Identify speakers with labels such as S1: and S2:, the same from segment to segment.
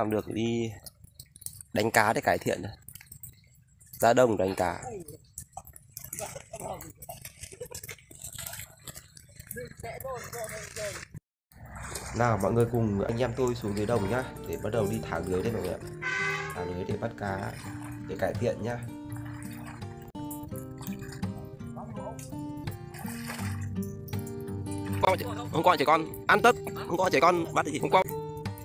S1: làm được thì đi đánh cá để cải thiện này. Ra đồng đánh cá. Nào mọi người cùng anh em tôi xuống dưới đồng nhá, để bắt đầu đi thả lưới đây mọi người ạ. Thả lưới để bắt cá để cải thiện nhá. Hôm qua trẻ con ăn tất, hôm qua trẻ con bắt thì hôm qua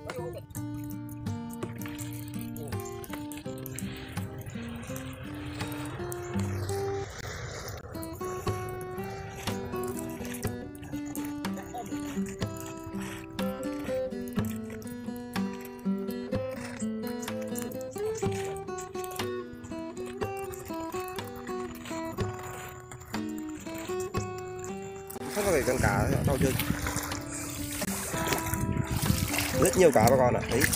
S1: sắp có con cá to chưa? Rất nhiều cá bà con ạ. Đấy.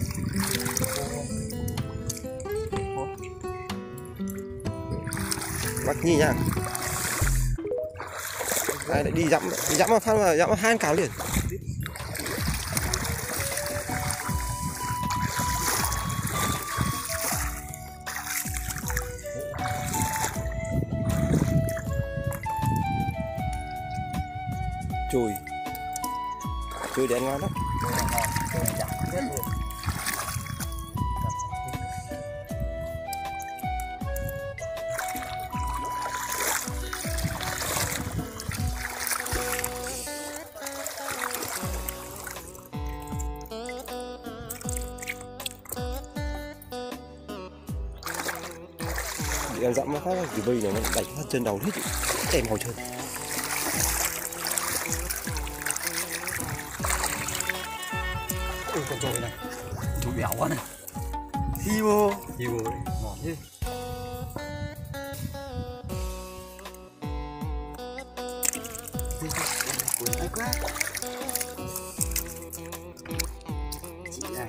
S1: Bắt nhì nha. Đây lại đi dẫm vào phát mà dẫm vào hai con cá liền. Chùi để ăn ngon lắm. Đi ăn dặm nó khác cái vây này nó đánh hết chân đầu hết kèm màu trơn.
S2: Con trồi này, chú béo quá này. Hibo đấy, ngọt chứ. Cuốn thích quá. Chị này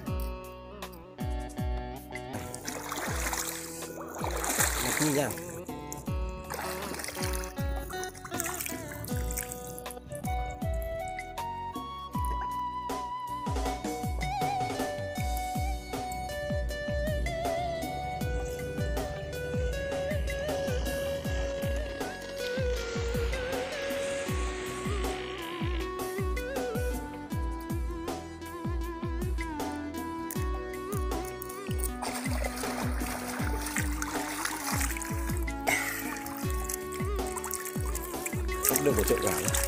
S1: Ngọt như nha. Không được của chợ cả nữa.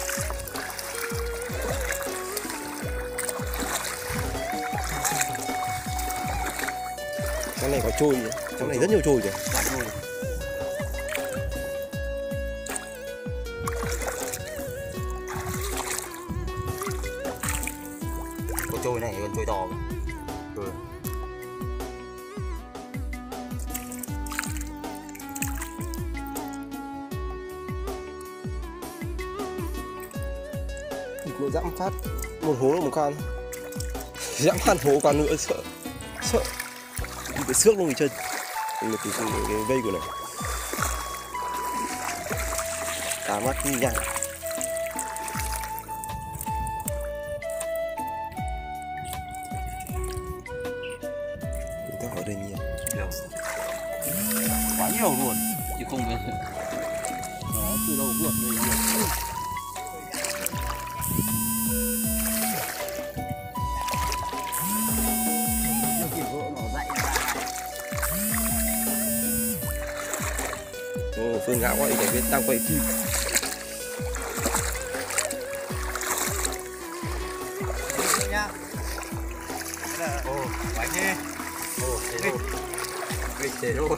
S1: Trong này có trôi, trong này rất nhiều trôi kìa.
S2: có trôi này còn trôi to mà.
S1: Nó dẫm phát một hố là một con, dẫm phát hố con nữa sợ đi cái xước luôn cái chân, cái vây của này cá mắt như nhang. Chúng ta ở đây nhiều,
S2: quá nhiều luôn chứ không phải nó từ đầu vượt đây nhiều.
S1: Phương Ngạo gọi để đang quay phim.
S2: Ồ, bánh đi. Ồ, thế rồi. Nghịch thế rồi.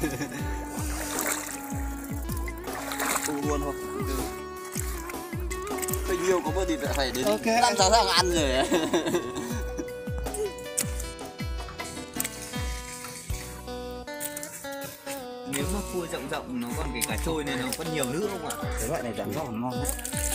S2: Không luôn không? Tình yêu có bao thì phải đến 5-6 thằng ăn rồi ấy.
S3: Nếu mà cua rộng rộng nó còn cái cá trôi này nó còn nhiều nữa không ạ?
S2: Cái loại này rắn giòn ngon đấy.